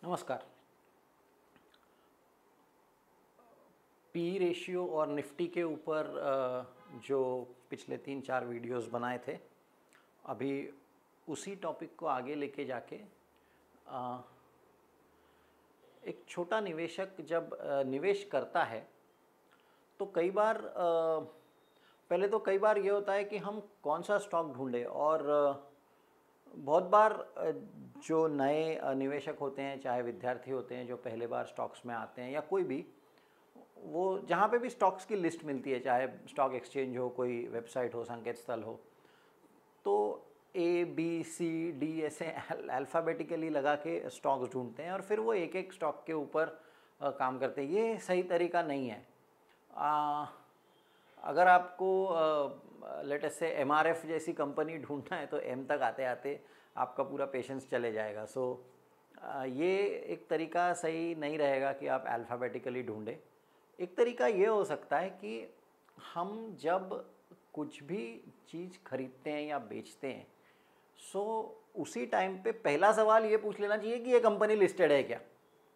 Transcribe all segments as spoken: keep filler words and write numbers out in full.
नमस्कार। P ratio और Nifty के ऊपर जो पिछले तीन चार वीडियोस बनाए थे, अभी उसी टॉपिक को आगे लेके जाके एक छोटा निवेशक जब निवेश करता है तो कई बार पहले तो कई बार ये होता है कि हम कौन सा स्टॉक ढूंढें, और बहुत बार जो नए निवेशक होते हैं, चाहे विद्यार्थी होते हैं जो पहले बार स्टॉक्स में आते हैं, या कोई भी, वो जहाँ पे भी स्टॉक्स की लिस्ट मिलती है, चाहे स्टॉक एक्सचेंज हो, कोई वेबसाइट हो, संकेत स्थल हो, तो ए बी सी डी ऐसे अल्फ़ाबेटिकली लगा के स्टॉक्स ढूंढते हैं और फिर वो एक एक स्टॉक के ऊपर काम करते हैं। ये सही तरीका नहीं है। आ, अगर आपको लेटेस्ट से एम आर एफ जैसी कंपनी ढूंढना है तो एम तक आते आते आपका पूरा पेशेंस चले जाएगा। सो ये एक तरीका सही नहीं रहेगा कि आप अल्फ़ाबेटिकली ढूंढें। एक तरीका ये हो सकता है कि हम जब कुछ भी चीज़ खरीदते हैं या बेचते हैं, सो उसी टाइम पे पहला सवाल ये पूछ लेना चाहिए कि ये कंपनी लिस्टेड है क्या।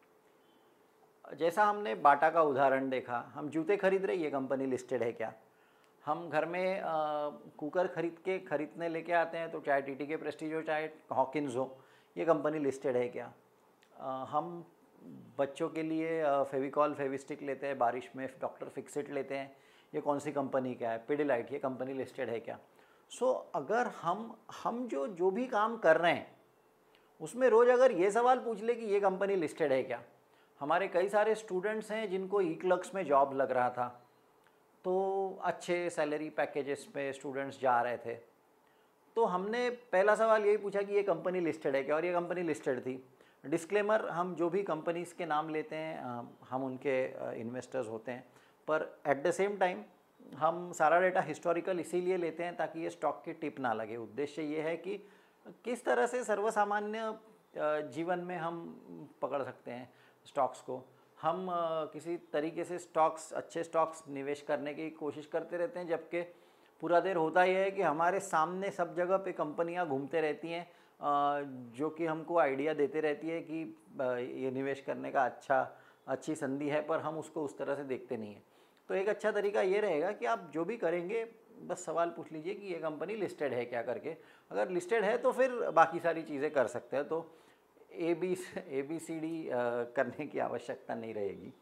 जैसा हमने बाटा का उदाहरण देखा, हम जूते खरीद रहे, ये कंपनी लिस्टेड है क्या। हम घर में आ, कुकर खरीद के खरीदने लेके आते हैं, तो चाहे टी टी के प्रेस्टीज हो, चाहे हॉकिंस हो, ये कंपनी लिस्टेड है क्या। आ, हम बच्चों के लिए फेविकॉल फेविस्टिक लेते हैं, बारिश में डॉक्टर फिक्सिट लेते हैं, ये कौन सी कंपनी का है। पिडिलाइट, ये कंपनी लिस्टेड है क्या। सो so, अगर हम हम जो जो भी काम कर रहे हैं उसमें रोज़ अगर ये सवाल पूछ ले कि ये कंपनी लिस्टेड है क्या। हमारे कई सारे स्टूडेंट्स हैं जिनको ई क्लर्क्स में जॉब लग रहा था, तो अच्छे सैलरी पैकेजेस पे स्टूडेंट्स जा रहे थे, तो हमने पहला सवाल यही पूछा कि ये कंपनी लिस्टेड है क्या, और ये कंपनी लिस्टेड थी। डिस्क्लेमर, हम जो भी कंपनीज़ के नाम लेते हैं हम उनके इन्वेस्टर्स होते हैं, पर एट द सेम टाइम हम सारा डेटा हिस्टोरिकल इसीलिए लेते हैं ताकि ये स्टॉक की टिप ना लगे। उद्देश्य ये है कि किस तरह से सर्वसामान्य जीवन में हम पकड़ सकते हैं स्टॉक्स को। हम किसी तरीके से स्टॉक्स, अच्छे स्टॉक्स निवेश करने की कोशिश करते रहते हैं, जबकि पूरा देर होता यह है कि हमारे सामने सब जगह पे कंपनियां घूमते रहती हैं जो कि हमको आइडिया देते रहती है कि ये निवेश करने का अच्छा अच्छी संधि है, पर हम उसको उस तरह से देखते नहीं हैं। तो एक अच्छा तरीका ये रहेगा कि आप जो भी करेंगे बस सवाल पूछ लीजिए कि ये कंपनी लिस्टेड है क्या करके। अगर लिस्टेड है तो फिर बाकी सारी चीज़ें कर सकते हैं, तो A B A B C D करने की आवश्यकता नहीं रहेगी।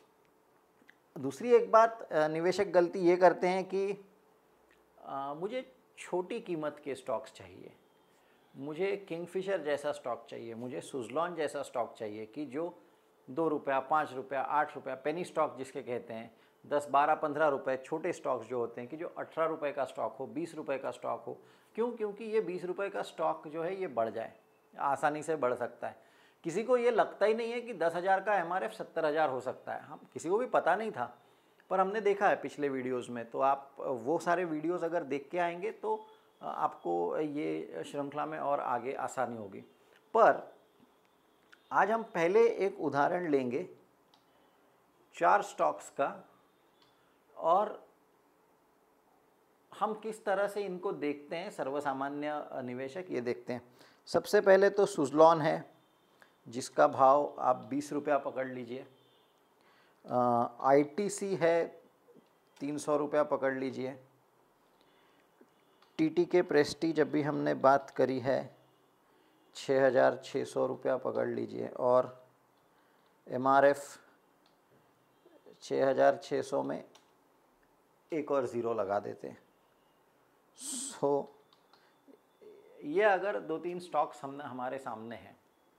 दूसरी एक बात, निवेशक गलती ये करते हैं कि आ, मुझे छोटी कीमत के स्टॉक्स चाहिए, मुझे किंगफिशर जैसा स्टॉक चाहिए, मुझे सुज़लॉन जैसा स्टॉक चाहिए कि जो दो रुपया, पाँच रुपया, आठ रुपया, पेनी स्टॉक जिसके कहते हैं, दस बारह पंद्रह रुपये, छोटे स्टॉक्स जो होते हैं कि जो अठारह रुपये का स्टॉक हो, बीस रुपये का स्टॉक हो। क्यों? क्योंकि ये बीस रुपये का स्टॉक जो है ये बढ़ जाए, आसानी से बढ़ सकता है। किसी को ये लगता ही नहीं है कि दस हज़ार का एम आर एफ सत्तर हज़ार हो सकता है। हम किसी को भी पता नहीं था, पर हमने देखा है पिछले वीडियोज़ में। तो आप वो सारे वीडियोज़ अगर देख के आएंगे तो आपको ये श्रृंखला में और आगे आसानी होगी। पर आज हम पहले एक उदाहरण लेंगे चार स्टॉक्स का, और हम किस तरह से इनको देखते हैं सर्वसामान्य निवेशक, ये देखते हैं। सबसे पहले तो सुज़लॉन है, जिसका भाव आप बीस रुपया पकड़ लीजिए। आई टी सी है, तीन सौ रुपया पकड़ लीजिए। टी टी के प्रेस्टीज अभी हमने बात करी है, छः हज़ार छः सौ रुपया पकड़ लीजिए। और एम आर एफ छः हज़ार छः सौ में एक और ज़ीरो लगा देते हैं। सो ये अगर दो तीन स्टॉक्स हम हमारे सामने हैं,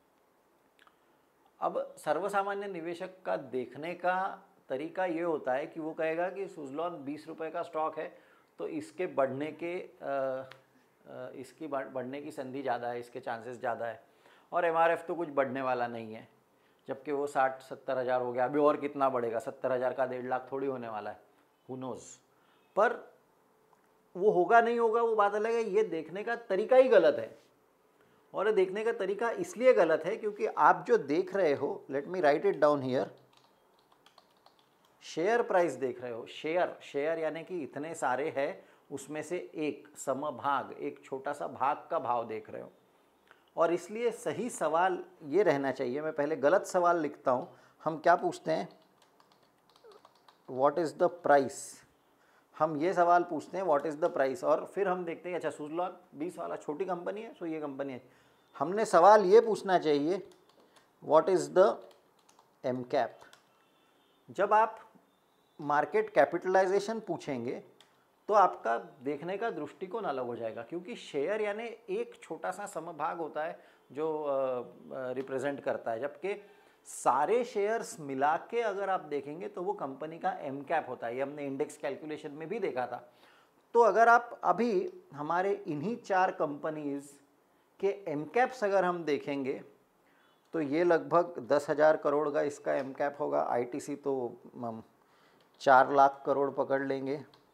अब सर्वसामान्य निवेशक का देखने का तरीका ये होता है कि वो कहेगा कि सुज़लॉन बीस रुपये का स्टॉक है, तो इसके बढ़ने के आ, इसकी बढ़ने की संधि ज़्यादा है, इसके चांसेस ज़्यादा है। और एम आर एफ तो कुछ बढ़ने वाला नहीं है, जबकि वो साठ सत्तर हज़ार हो गया, अभी और कितना बढ़ेगा, सत्तर हज़ार का डेढ़ लाख थोड़ी होने वाला है, हु नोज़। पर वो होगा नहीं होगा वो बात अलग है। ये देखने का तरीका ही गलत है, और ये देखने का तरीका इसलिए गलत है क्योंकि आप जो देख रहे हो, let me write it down here, share price देख रहे हो। शेयर शेयर यानी कि इतने सारे हैं, उसमें से एक समभाग, एक छोटा सा भाग का भाव देख रहे हो। और इसलिए सही सवाल ये रहना चाहिए, मैं पहले गलत सवाल लिखता हूँ। हम क्या पूछते हैं, व्हाट इज़ द प्राइस, हम ये सवाल पूछते हैं व्हाट इज़ द प्राइस, और फिर हम देखते हैं अच्छा सुज़लॉन बीस वाला छोटी कंपनी है, सो ये कंपनी है। हमने सवाल ये पूछना चाहिए what is the M cap. जब आप मार्केट कैपिटलाइजेशन पूछेंगे तो आपका देखने का दृष्टिकोण अलग हो जाएगा, क्योंकि शेयर यानी एक छोटा सा समभाग होता है जो रिप्रेजेंट करता है, जबकि सारे शेयर्स मिला के अगर आप देखेंगे तो वो कंपनी का एम कैप होता है। ये हमने इंडेक्स कैलकुलेशन में भी देखा था। तो अगर आप अभी हमारे इन्हीं चार कंपनीज के एम कैप्स अगर हम देखेंगे तो ये लगभग दस हज़ार करोड़ का इसका एम कैप होगा। आईटीसी तो हम चार लाख करोड़ पकड़ लेंगे,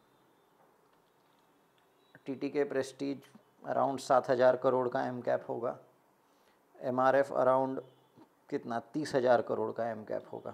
टीटीके प्रेस्टीज अराउंड सात हज़ार करोड़ का एम कैप होगा, एमआरएफ अराउंड कितना तीस हज़ार करोड़ का एम कैप होगा।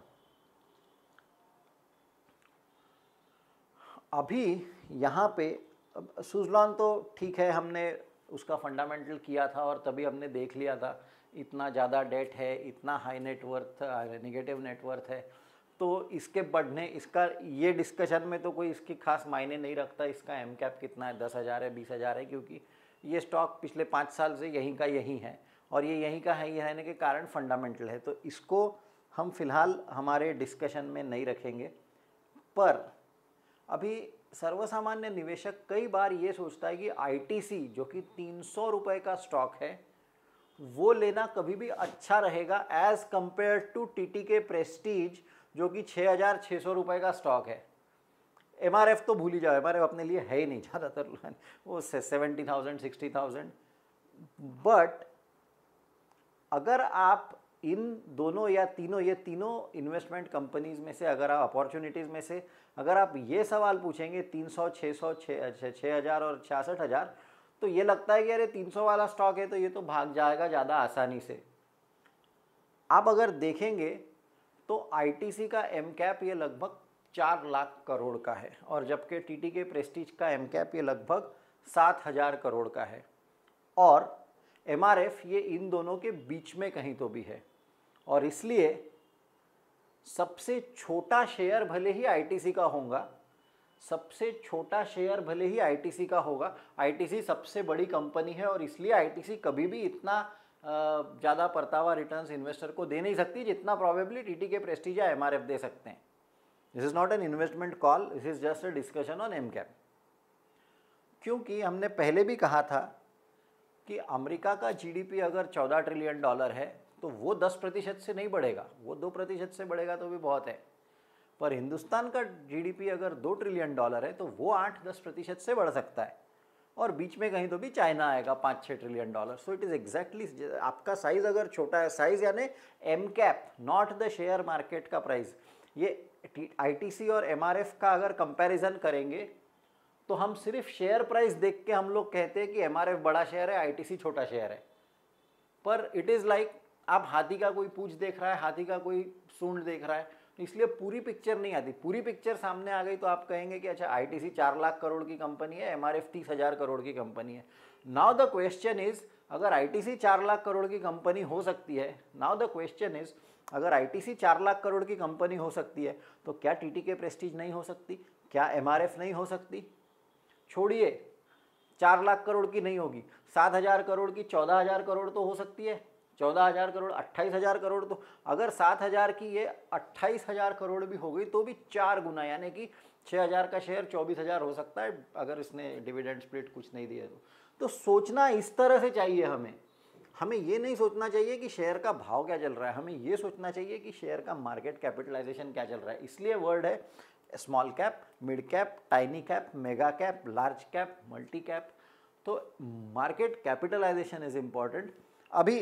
अभी यहाँ पे सुज़लॉन तो ठीक है, हमने उसका फंडामेंटल किया था और तभी हमने देख लिया था इतना ज़्यादा डेट है, इतना हाई नेटवर्थ नेगेटिव नेटवर्थ है, तो इसके बढ़ने इसका ये डिस्कशन में तो कोई इसकी खास मायने नहीं रखता इसका एम कैप कितना है, दस हज़ार है, बीस हज़ार है, क्योंकि ये स्टॉक पिछले पाँच साल से यहीं का यहीं है और ये यहीं का है, ये रहने के कारण फंडामेंटल है, तो इसको हम फिलहाल हमारे डिस्कशन में नहीं रखेंगे। पर अभी सर्वसामान्य निवेशक कई बार ये सोचता है कि आईटीसी जो कि तीन सौ रुपये का स्टॉक है वो लेना कभी भी अच्छा रहेगा as compared to TTK Prestige जो कि छः हज़ार छः सौ रुपये का स्टॉक है। एमआरएफ तो भूल ही जाओ, एमआरएफ अपने लिए है ही नहीं ज़्यादातर, वो seventy thousand sixty thousand. But अगर आप इन दोनों या तीनों ये तीनों इन्वेस्टमेंट कंपनीज में से अगर आप अपॉर्चुनिटीज़ में से अगर आप ये सवाल पूछेंगे तीन सौ छः सौ छः हज़ार और छियासठ हज़ार, तो ये लगता है कि अरे तीन सौ वाला स्टॉक है तो ये तो भाग जाएगा ज़्यादा आसानी से। आप अगर देखेंगे तो आईटीसी का एम कैप ये लगभग चार लाख करोड़ का है और जबकि टीटीके प्रेस्टीज का एम कैप ये लगभग सात हज़ार करोड़ का है और एमआरएफ ये इन दोनों के बीच में कहीं तो भी है। और इसलिए सबसे छोटा शेयर भले ही आईटीसी का होगा, सबसे छोटा शेयर भले ही आईटीसी का होगा, आईटीसी सबसे बड़ी कंपनी है और इसलिए आईटीसी कभी भी इतना ज़्यादा परतावा रिटर्न्स इन्वेस्टर को दे नहीं सकती जितना प्रॉबेबली टीटीके प्रेस्टीज या एमआरएफ दे सकते हैं। This is not an investment call, this is just a discussion on M cap. क्योंकि हमने पहले भी कहा था कि अमेरिका का जीडीपी अगर चौदह ट्रिलियन डॉलर है तो वो दस प्रतिशत से नहीं बढ़ेगा, वो दो प्रतिशत से बढ़ेगा तो भी बहुत है। पर हिंदुस्तान का जीडीपी अगर दो ट्रिलियन डॉलर है तो वो आठ दस प्रतिशत से बढ़ सकता है और बीच में कहीं तो भी चाइना आएगा पाँच छः trillion dollar. So it is exactly आपका साइज़ अगर छोटा है, साइज़ यानी M cap not the share market का प्राइस। ये आईटीसी और एमआरएफ का अगर कंपैरिजन करेंगे तो हम सिर्फ शेयर प्राइस देख के हम लोग कहते हैं कि एमआरएफ बड़ा शेयर है, आईटीसी छोटा शेयर है। पर इट इज़ लाइक आप हाथी का कोई पूंछ देख रहा है, हाथी का कोई सूंड देख रहा है, तो इसलिए पूरी पिक्चर नहीं आती। पूरी पिक्चर सामने आ गई तो आप कहेंगे कि अच्छा आईटीसी चार लाख करोड़ की कंपनी है, एमआरएफ तीस हज़ार करोड़ की कंपनी है। नाउ द क्वेश्चन इज अगर आईटीसी चार लाख करोड़ की कंपनी हो सकती है, नाउ द क्वेश्चन इज अगर आईटीसी चार लाख करोड़ की कंपनी हो सकती है तो क्या टीटीके प्रेस्टीज नहीं हो सकती, क्या एमआरएफ नहीं हो सकती? छोड़िए चार लाख करोड़ की नहीं होगी, सात हज़ार करोड़ की चौदह हज़ार करोड़ तो हो सकती है, चौदह हज़ार करोड़ अट्ठाईस हज़ार करोड़, तो अगर सात हज़ार की ये अट्ठाईस हज़ार करोड़ भी हो गई तो भी चार गुना यानी कि छः हज़ार का शेयर चौबीस हज़ार हो सकता है अगर इसने डिविडेंड स्प्लिट कुछ नहीं दिया तो। तो सोचना इस तरह से चाहिए हमें हमें ये नहीं सोचना चाहिए कि शेयर का भाव क्या चल रहा है, हमें ये सोचना चाहिए कि शेयर का मार्केट कैपिटलाइजेशन क्या चल रहा है। इसलिए वर्ड है small cap, mid cap, tiny cap, mega cap, large cap, multi cap. तो मार्केट कैपिटलाइजेशन इज इम्पॉर्टेंट। अभी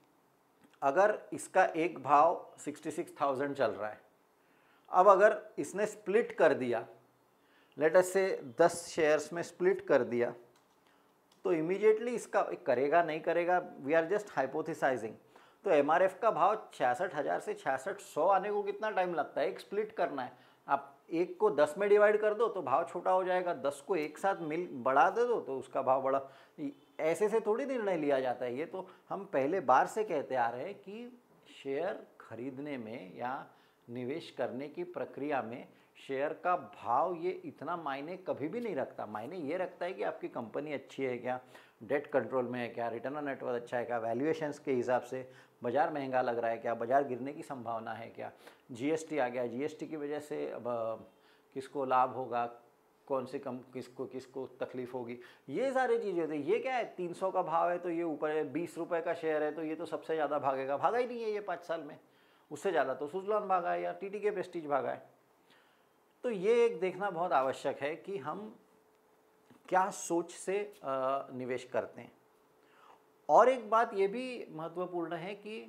अगर इसका एक भाव छियासठ हज़ार चल रहा है, अब अगर इसने स्प्लिट कर दिया, लेट अस से दस शेयर्स में स्प्लिट कर दिया, तो इमीडिएटली इसका करेगा नहीं करेगा, वी आर जस्ट हाइपोथेसाइजिंग। तो एमआरएफ का भाव छियासठ हज़ार से छियासठ सौ आने को कितना टाइम लगता है? एक स्प्लिट करना है, आप एक को दस में डिवाइड कर दो तो भाव छोटा हो जाएगा, दस को एक साथ मिल बढ़ा दे दो तो उसका भाव बड़ा। ऐसे से थोड़ी निर्णय लिया जाता है। ये तो हम पहले बार से कहते आ रहे हैं कि शेयर खरीदने में या निवेश करने की प्रक्रिया में शेयर का भाव ये इतना मायने कभी भी नहीं रखता। मायने ये रखता है कि आपकी कंपनी अच्छी है क्या, डेट कंट्रोल में है क्या, रिटर्न ऑन नेटवर्थ अच्छा है क्या, वैल्यूएशंस के हिसाब से बाज़ार महंगा लग रहा है क्या, बाज़ार गिरने की संभावना है क्या, जीएसटी आ गया, जीएसटी की वजह से अब किसको लाभ होगा, कौन सी कम किसको किसको तकलीफ होगी, ये सारी चीज़ें होती है। ये क्या है, तीन सौ का भाव है तो ये ऊपर है, बीस रुपये का शेयर है तो ये तो सबसे ज़्यादा भागेगा, भागा ही नहीं है ये पाँच साल में। उससे ज़्यादा तो सुज़लॉन भागा है या टीटीके प्रेस्टीज भागा है। तो ये एक देखना बहुत आवश्यक है कि हम क्या सोच से निवेश करते हैं। और एक बात ये भी महत्वपूर्ण है कि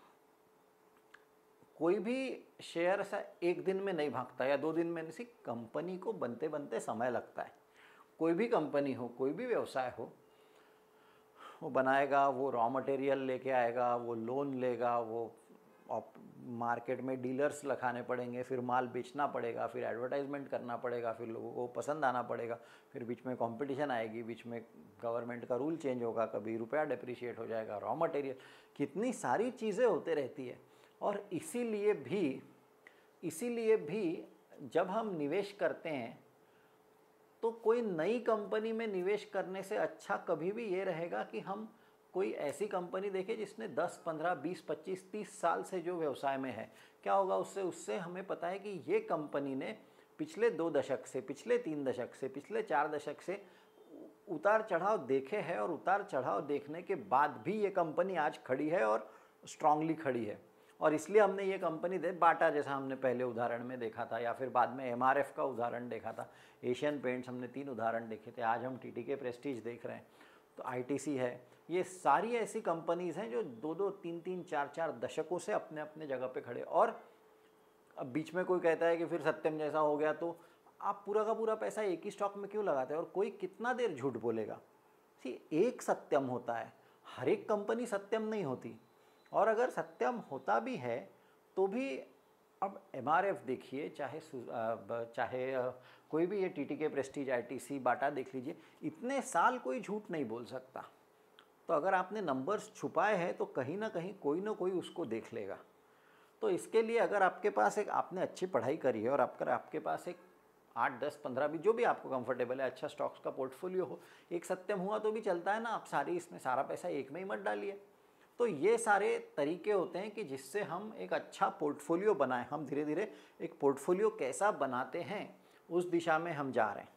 कोई भी शेयर ऐसा एक दिन में नहीं भागता या दो दिन में नहीं, कंपनी को बनते बनते समय लगता है। कोई भी कंपनी हो, कोई भी व्यवसाय हो, वो बनाएगा, वो रॉ मटेरियल लेके आएगा, वो लोन लेगा, वो मार्केट में डीलर्स लखाने पड़ेंगे, फिर माल बेचना पड़ेगा, फिर एडवर्टाइजमेंट करना पड़ेगा, फिर लोगों को पसंद आना पड़ेगा, फिर बीच में कंपटीशन आएगी, बीच में गवर्नमेंट का रूल चेंज होगा, कभी रुपया डिप्रिशिएट हो जाएगा, रॉ मटेरियल, कितनी सारी चीज़ें होते रहती है। और इसीलिए भी इसीलिए भी जब हम निवेश करते हैं तो कोई नई कंपनी में निवेश करने से अच्छा कभी भी ये रहेगा कि हम कोई ऐसी कंपनी देखें जिसने दस, पंद्रह, बीस, पच्चीस, तीस साल से जो व्यवसाय में है। क्या होगा उससे उससे हमें पता है कि ये कंपनी ने पिछले दो दशक से, पिछले तीन दशक से, पिछले चार दशक से उतार चढ़ाव देखे हैं, और उतार चढ़ाव देखने के बाद भी ये कंपनी आज खड़ी है और स्ट्रांगली खड़ी है। और इसलिए हमने ये कंपनी दे बाटा जैसा हमने पहले उदाहरण में देखा था, या फिर बाद में एमआरएफ का उदाहरण देखा था, एशियन पेंट्स, हमने तीन उदाहरण देखे थे, आज हम टीटीके प्रेस्टीज देख रहे हैं, तो आईटीसी है। ये सारी ऐसी कंपनीज़ हैं जो दो दो तीन तीन चार चार दशकों से अपने अपने जगह पे खड़े। और अब बीच में कोई कहता है कि फिर सत्यम जैसा हो गया, तो आप पूरा का पूरा पैसा एक ही स्टॉक में क्यों लगाते हैं, और कोई कितना देर झूठ बोलेगा। सी एक सत्यम होता है, हर एक कंपनी सत्यम नहीं होती। और अगर सत्यम होता भी है तो भी, अब एमआरएफ देखिए, चाहे चाहे कोई भी ये टीटीके प्रेस्टीज, आईटीसी, बाटा देख लीजिए, इतने साल कोई झूठ नहीं बोल सकता। तो अगर आपने नंबर्स छुपाए हैं तो कहीं ना कहीं कोई ना कोई उसको देख लेगा। तो इसके लिए अगर आपके पास एक, आपने अच्छी पढ़ाई करी है और आपका आपके पास एक आठ, दस, पंद्रह भी जो भी आपको कंफर्टेबल है, अच्छा स्टॉक्स का पोर्टफोलियो हो, एक सत्यम हुआ तो भी चलता है ना, आप सारी इसमें सारा पैसा एक में ही मत डालिए। तो ये सारे तरीके होते हैं कि जिससे हम एक अच्छा पोर्टफोलियो बनाएं। हम धीरे धीरे एक पोर्टफोलियो कैसा बनाते हैं उस दिशा में हम जा रहे हैं।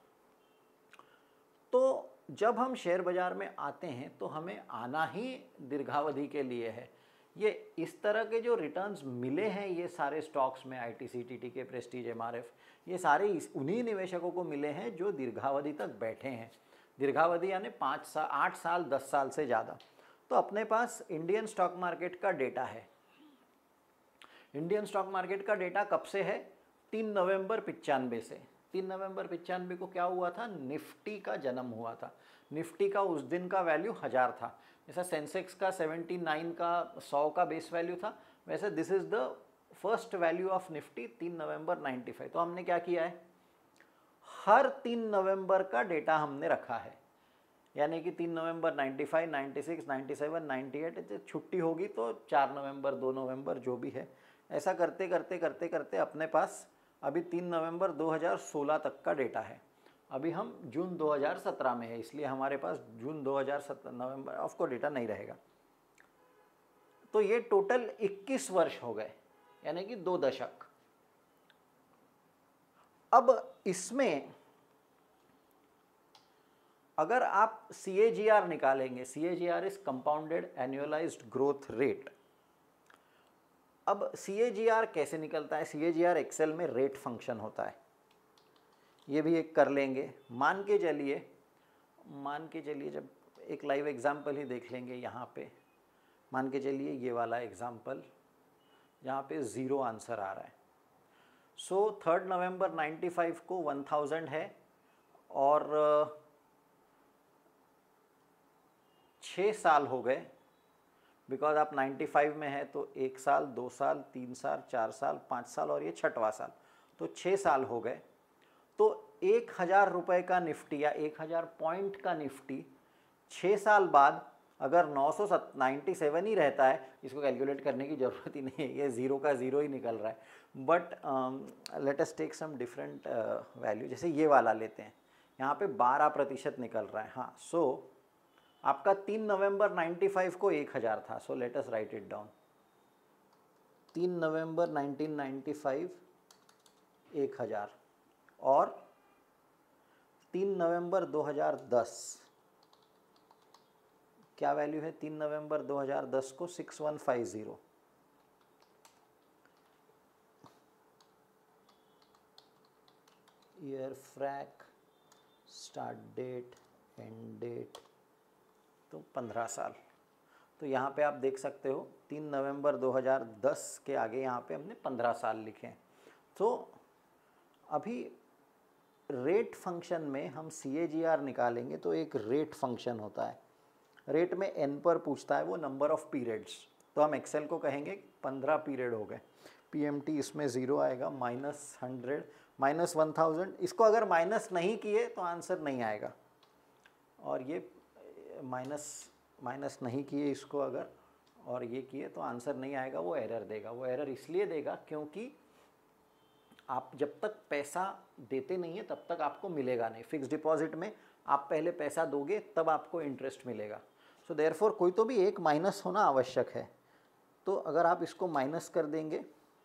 तो जब हम शेयर बाज़ार में आते हैं तो हमें आना ही दीर्घावधि के लिए है। ये इस तरह के जो रिटर्न्स मिले हैं ये सारे स्टॉक्स में, आईटीसी, टीटीके प्रेस्टीज, एमआरएफ, ये सारे इस उन्हीं निवेशकों को मिले हैं जो दीर्घावधि तक बैठे हैं। दीर्घावधि यानी पाँच साल, आठ साल, दस साल से ज़्यादा। तो अपने पास इंडियन स्टॉक मार्केट का डेटा है। इंडियन स्टॉक मार्केट का डेटा कब से है? तीन नवंबर पिचानवे से। तीन नवंबर पिचानवे को क्या हुआ था? निफ्टी का जन्म हुआ था। निफ्टी का उस दिन का वैल्यू हज़ार था। जैसा सेंसेक्स का सेवेंटी नाइन का सौ का बेस वैल्यू था, वैसे this is the first value of Nifty, तीन नवंबर नाइन्टी फाइव। तो हमने क्या किया है, हर तीन नवंबर का डेटा हमने रखा है। यानी कि तीन नवंबर ninety five, ninety six, ninety seven, ninety eight, छुट्टी होगी तो चार नवंबर, दो नवंबर, जो भी है, ऐसा करते करते करते करते अपने पास अभी तीन नवंबर दो हज़ार सोलह तक का डेटा है। अभी हम जून दो हज़ार सत्रह में है, इसलिए हमारे पास जून दो हज़ार सत्रह नवंबर ऑफ को डेटा नहीं रहेगा। तो ये टोटल इक्कीस वर्ष हो गए, यानी कि दो दशक। अब इसमें अगर आप सी ए जी आर निकालेंगे, C A G R is compounded annualised growth rate. अब सी ए जी आर कैसे निकलता है? C A G R Excel में रेट फंक्शन होता है, ये भी एक कर लेंगे। मान के चलिए मान के चलिए जब एक लाइव एग्जाम्पल ही देख लेंगे यहाँ पे। मान के चलिए ये वाला एग्जाम्पल जहाँ पे ज़ीरो आंसर आ रहा है। So third November ninety five को वन थाउजेंड है और छः साल हो गए, बिकॉज आप नाइन्टी फाइव में है तो एक साल, दो साल, तीन साल, चार साल, पाँच साल और ये छठवां साल। तो छः साल हो गए, तो एक हज़ार रुपये का निफ्टी या एक हज़ार पॉइंट का निफ्टी छः साल बाद अगर नौ सौ नाइन्टी सेवन ही रहता है, इसको कैलकुलेट करने की ज़रूरत ही नहीं है, ये ज़ीरो का ज़ीरो ही निकल रहा है। But let us take some different value, जैसे ये वाला लेते हैं, यहाँ पे बारह प्रतिशत निकल रहा है। हाँ, सो so, आपका तीन नवंबर नाइन्टी फाइव को एक हज़ार था, so let us write it down. तीन नवंबर नाइनटीन नाइन्टी फाइव एक हज़ार, और तीन नवंबर दो हज़ार दस क्या वैल्यू है? तीन नवंबर दो हज़ार दस को six one five zero. Year, frac, start date, end date, तो पंद्रह साल। तो यहाँ पे आप देख सकते हो तीन नवंबर दो हज़ार दस के आगे यहाँ पे हमने पंद्रह साल लिखे हैं। तो अभी रेट फंक्शन में हम सी ए जी आर निकालेंगे तो एक रेट फंक्शन होता है, रेट में एन पर पूछता है वो नंबर ऑफ पीरियड्स, तो हम एक्सेल को कहेंगे पंद्रह पीरियड हो गए, पी एम टी इसमें ज़ीरो आएगा, minus hundred, minus one thousand. इसको अगर माइनस नहीं किए तो आंसर नहीं आएगा, और ये माइनस माइनस नहीं किए इसको अगर, और ये किए तो आंसर नहीं आएगा, वो एरर देगा। वो एरर इसलिए देगा क्योंकि आप जब तक पैसा देते नहीं है तब तक आपको मिलेगा नहीं। फिक्स डिपॉजिट में आप पहले पैसा दोगे तब आपको इंटरेस्ट मिलेगा। सो देयरफॉर कोई तो भी एक माइनस होना आवश्यक है। तो अगर आप इसको माइनस कर देंगे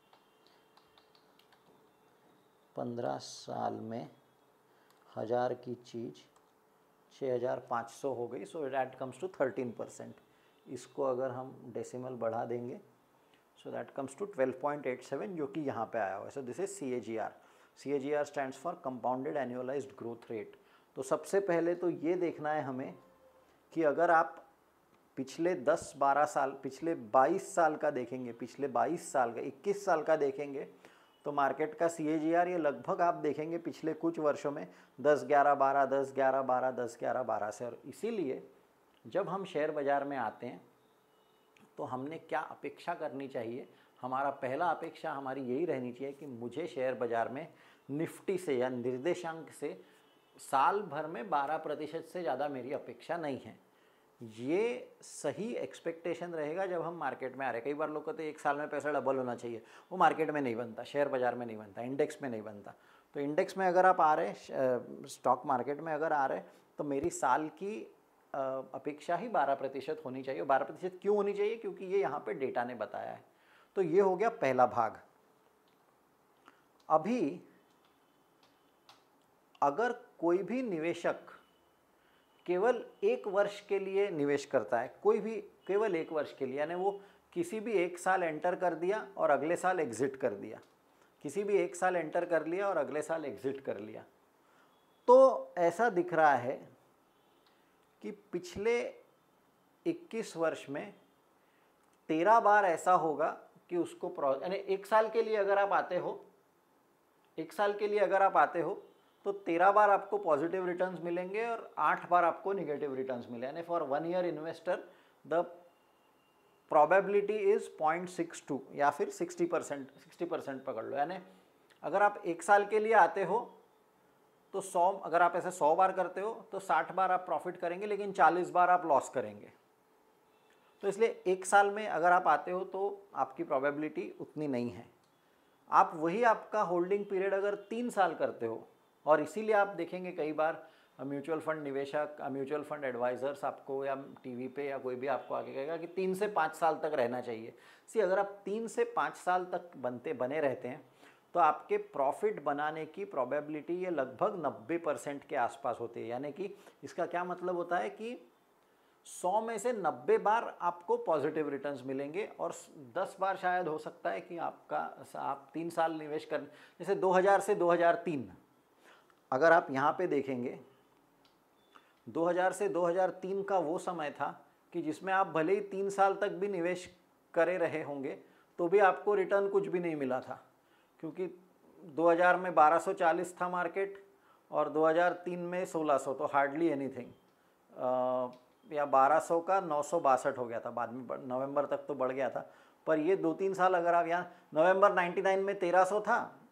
पंद्रह साल में हज़ार की चीज़ छः हज़ार पाँच सौ हो गई, so that comes to thirteen percent. इसको अगर हम डेसिमल बढ़ा देंगे so that comes to twelve point eight seven, जो कि यहाँ पे आया हुआ है। So this is C A G R. C A G R stands for compounded annualised growth rate. तो सबसे पहले तो ये देखना है हमें कि अगर आप पिछले दस बारह साल, पिछले बाईस साल का देखेंगे, पिछले बाईस साल का, इक्कीस साल का देखेंगे, तो मार्केट का सी ए जी आर ये लगभग आप देखेंगे पिछले कुछ वर्षों में दस ग्यारह बारह, दस ग्यारह बारह, दस ग्यारह बारह से। और इसीलिए जब हम शेयर बाज़ार में आते हैं तो हमने क्या अपेक्षा करनी चाहिए? हमारा पहला अपेक्षा हमारी यही रहनी चाहिए कि मुझे शेयर बाज़ार में निफ्टी से या निर्देशांक से साल भर में बारह प्रतिशत से ज़्यादा मेरी अपेक्षा नहीं है। ये सही एक्सपेक्टेशन रहेगा जब हम मार्केट में आ रहे हैं। कई बार लोग कहते हैं एक साल में पैसा डबल होना चाहिए, वो मार्केट में नहीं बनता, शेयर बाज़ार में नहीं बनता, इंडेक्स में नहीं बनता। तो इंडेक्स में अगर आप आ रहे हैं, स्टॉक मार्केट में अगर आ रहे हैं, तो मेरी साल की अपेक्षा ही बारह प्रतिशत होनी चाहिए। बारह प्रतिशत क्यों होनी चाहिए? क्योंकि ये यहाँ पे डेटा ने बताया है। तो ये हो गया पहला भाग। अभी अगर कोई भी निवेशक केवल एक वर्ष के लिए निवेश करता है, कोई भी केवल एक वर्ष के लिए, यानी वो किसी भी एक साल एंटर कर दिया और अगले साल एग्जिट कर दिया, किसी भी एक साल एंटर कर लिया और अगले साल एग्जिट कर लिया, तो ऐसा दिख रहा है कि पिछले इक्कीस वर्ष में तेरह बार ऐसा होगा कि उसको, यानी एक साल के लिए अगर आप आते हो, एक साल के लिए अगर आप आते हो तो तेरह बार आपको पॉजिटिव रिटर्न्स मिलेंगे और आठ बार आपको निगेटिव रिटर्न्स मिले। यानी for one year investor the probability is point six two या फिर सिक्सटी परसेंट सिक्सटी परसेंट पकड़ लो। यानी अगर आप एक साल के लिए आते हो तो सौ, अगर आप ऐसे सौ बार करते हो तो साठ बार आप प्रॉफिट करेंगे, लेकिन चालीस बार आप लॉस करेंगे। तो इसलिए एक साल में अगर आप आते हो तो आपकी प्रोबेबिलिटी उतनी नहीं है। आप वही आपका होल्डिंग पीरियड अगर तीन साल करते हो, और इसीलिए आप देखेंगे कई बार म्यूचुअल फंड निवेशक, म्यूचुअल फंड एडवाइजर्स आपको या टीवी पे या कोई भी आपको आके कहेगा कि तीन से पाँच साल तक रहना चाहिए। सी अगर आप तीन से पाँच साल तक बनते बने रहते हैं तो आपके प्रॉफिट बनाने की प्रोबेबिलिटी ये लगभग नब्बे परसेंट के आसपास होती है। यानी कि इसका क्या मतलब होता है कि सौ में से नब्बे बार आपको पॉजिटिव रिटर्न्स मिलेंगे और दस बार शायद हो सकता है कि आपका आप तीन साल निवेश कर, जैसे दो हज़ार से दो हज़ार तीन अगर आप यहाँ पे देखेंगे, दो हज़ार से दो हज़ार तीन का वो समय था कि जिसमें आप भले ही तीन साल तक भी निवेश करे रहे होंगे तो भी आपको रिटर्न कुछ भी नहीं मिला था, क्योंकि दो हज़ार में बारह सौ चालीस था मार्केट और दो हज़ार तीन में सोलह सौ, तो हार्डली एनीथिंग, या बारह सौ का नौ सौ बासठ हो गया था, बाद में नवंबर तक तो बढ़ गया था। पर ये दो तीन साल अगर आप यहाँ, नवंबर नाइन्टी नाइन में तेरह सौ था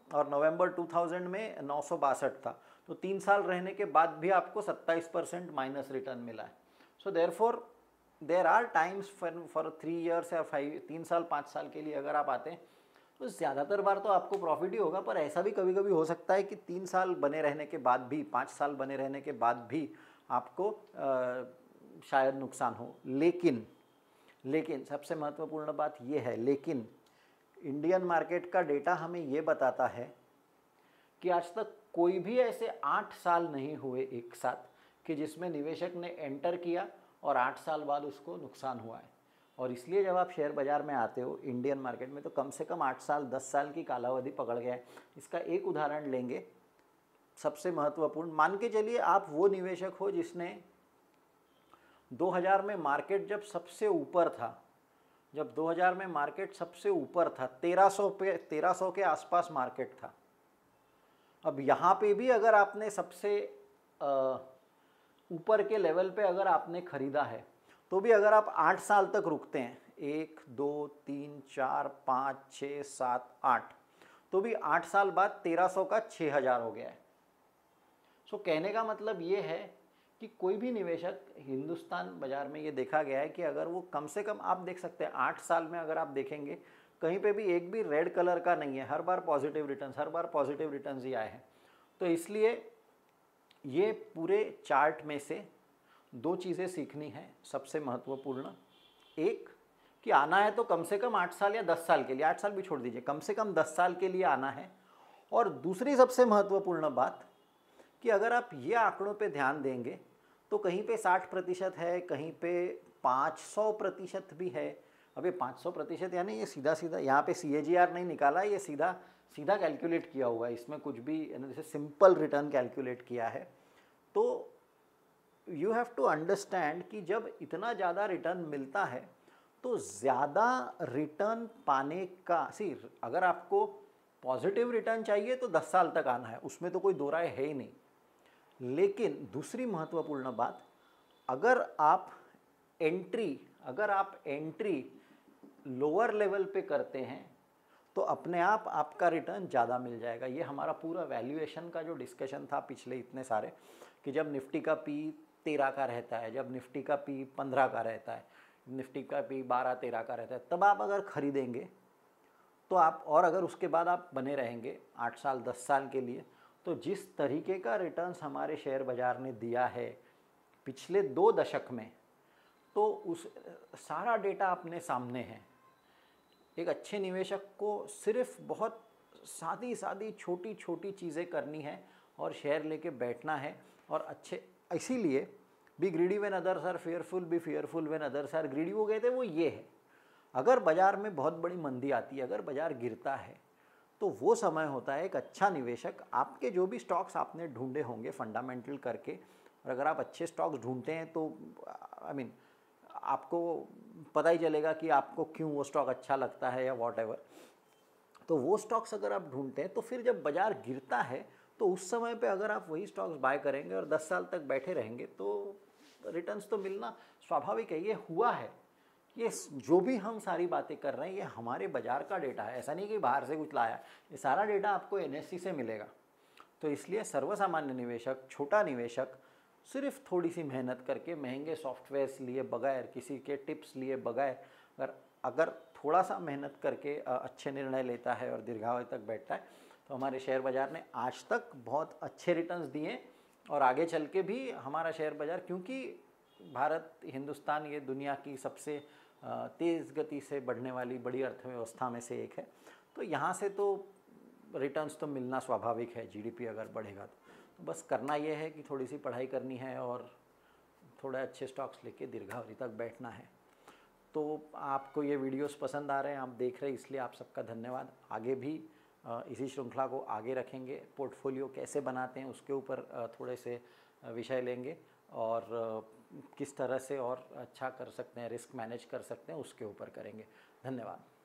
और नवंबर दो हज़ार में नौ सौ बासठ था। तो तीन साल रहने के बाद भी आपको सत्ताईस परसेंट माइनस रिटर्न मिला है। So therefore there are times for for three years या फाइव तीन साल पाँच साल के लिए अगर आप आते हैं तो ज़्यादातर बार तो आपको प्रॉफिट ही होगा, पर ऐसा भी कभी कभी हो सकता है कि तीन साल बने रहने के बाद भी, पाँच साल बने रहने के बाद भी आपको आ, शायद नुकसान हो। लेकिन लेकिन सबसे महत्वपूर्ण बात यह है, लेकिन इंडियन मार्केट का डेटा हमें ये बताता है कि आज तक कोई भी ऐसे आठ साल नहीं हुए एक साथ कि जिसमें निवेशक ने एंटर किया और आठ साल बाद उसको नुकसान हुआ है। और इसलिए जब आप शेयर बाज़ार में आते हो इंडियन मार्केट में, तो कम से कम आठ साल दस साल की कालावधि पकड़ गया है। इसका एक उदाहरण लेंगे, सबसे महत्वपूर्ण, मान के चलिए आप वो निवेशक हो जिसने दो हज़ार में मार्केट जब सबसे ऊपर था, जब दो हज़ार में मार्केट सबसे ऊपर था, तेरह सौ पे तेरह सौ के आसपास मार्केट था। अब यहाँ पे भी अगर आपने सबसे ऊपर के लेवल पे अगर आपने ख़रीदा है तो भी अगर आप आठ साल तक रुकते हैं, एक दो तीन चार पाँच छः सात आठ, तो भी आठ साल बाद तेरह सौ का छः हज़ार हो गया है। सो कहने का मतलब ये है कि कोई भी निवेशक हिंदुस्तान बाज़ार में ये देखा गया है कि अगर वो कम से कम, आप देख सकते हैं आठ साल में अगर आप देखेंगे कहीं पे भी एक भी रेड कलर का नहीं है, हर बार पॉजिटिव रिटर्न्स, हर बार पॉजिटिव रिटर्न्स ही आए हैं। तो इसलिए ये पूरे चार्ट में से दो चीज़ें सीखनी है सबसे महत्वपूर्ण। एक कि आना है तो कम से कम आठ साल या दस साल के लिए, आठ साल भी छोड़ दीजिए, कम से कम दस साल के लिए आना है। और दूसरी सबसे महत्वपूर्ण बात कि अगर आप ये आंकड़ों पे ध्यान देंगे तो कहीं पे साठ प्रतिशत है, कहीं पे पाँच सौ प्रतिशत भी है। अब ये पाँच सौ प्रतिशत यानी ये सीधा सीधा यहाँ पे सी ए जी आर नहीं निकाला, ये सीधा सीधा कैलकुलेट किया हुआ है, इसमें कुछ भी जैसे सिंपल रिटर्न कैलकुलेट किया है। तो यू हैव टू अंडरस्टैंड कि जब इतना ज़्यादा रिटर्न मिलता है तो ज़्यादा रिटर्न पाने का, सी अगर आपको पॉजिटिव रिटर्न चाहिए तो दस साल तक आना है, उसमें तो कोई दो राय है ही नहीं। लेकिन दूसरी महत्वपूर्ण बात, अगर आप एंट्री अगर आप एंट्री लोअर लेवल पे करते हैं तो अपने आप आपका रिटर्न ज़्यादा मिल जाएगा। ये हमारा पूरा वैल्यूएशन का जो डिस्कशन था पिछले इतने सारे, कि जब निफ्टी का पी तेरह का रहता है, जब निफ्टी का पी पंद्रह का रहता है, निफ्टी का पी बारह तेरह का रहता है, तब आप अगर ख़रीदेंगे तो आप, और अगर उसके बाद आप बने रहेंगे आठ साल दस साल के लिए, तो जिस तरीके का रिटर्न्स हमारे शेयर बाज़ार ने दिया है पिछले दो दशक में, तो उस सारा डेटा अपने सामने है। एक अच्छे निवेशक को सिर्फ बहुत सादी सादी छोटी छोटी चीज़ें करनी है और शेयर लेके बैठना है। और अच्छे, इसीलिए be greedy when others are fearful, be fearful when others are greedy, वो कहते हैं वो ये है। अगर बाज़ार में बहुत बड़ी मंदी आती है, अगर बाज़ार गिरता है, तो वो समय होता है एक अच्छा निवेशक, आपके जो भी स्टॉक्स आपने ढूंढे होंगे फंडामेंटल करके, और अगर आप अच्छे स्टॉक्स ढूंढते हैं तो आई मीन आपको पता ही चलेगा कि आपको क्यों वो स्टॉक अच्छा लगता है या वॉट एवर। तो वो स्टॉक्स अगर आप ढूंढते हैं तो फिर जब बाज़ार गिरता है तो उस समय पे अगर आप वही स्टॉक्स बाय करेंगे और दस साल तक बैठे रहेंगे तो रिटर्न्स तो मिलना स्वाभाविक है। ये हुआ है, ये जो भी हम सारी बातें कर रहे हैं ये हमारे बाज़ार का डेटा है, ऐसा नहीं कि बाहर से कुछ लाया। ये सारा डेटा आपको एन एस सी से मिलेगा। तो इसलिए सर्वसामान्य निवेशक, छोटा निवेशक, सिर्फ थोड़ी सी मेहनत करके, महंगे सॉफ्टवेयर्स लिए बगैर, किसी के टिप्स लिए बगैर, अगर अगर थोड़ा सा मेहनत करके अच्छे निर्णय लेता है और दीर्घावधि तक बैठता है, तो हमारे शेयर बाज़ार ने आज तक बहुत अच्छे रिटर्न्स दिए और आगे चल के भी हमारा शेयर बाज़ार, क्योंकि भारत, हिंदुस्तान ये दुनिया की सबसे तेज़ गति से बढ़ने वाली बड़ी अर्थव्यवस्था में से एक है, तो यहाँ से तो रिटर्न्स तो मिलना स्वाभाविक है। जीडीपी अगर बढ़ेगा तो, तो बस करना ये है कि थोड़ी सी पढ़ाई करनी है और थोड़े अच्छे स्टॉक्स लेके दीर्घावधि तक बैठना है। तो आपको ये वीडियोस पसंद आ रहे हैं, आप देख रहे हैं, इसलिए आप सबका धन्यवाद। आगे भी इसी श्रृंखला को आगे रखेंगे। पोर्टफोलियो कैसे बनाते हैं उसके ऊपर थोड़े से विषय लेंगे और किस तरह से और अच्छा कर सकते हैं, रिस्क मैनेज कर सकते हैं, उसके ऊपर करेंगे। धन्यवाद।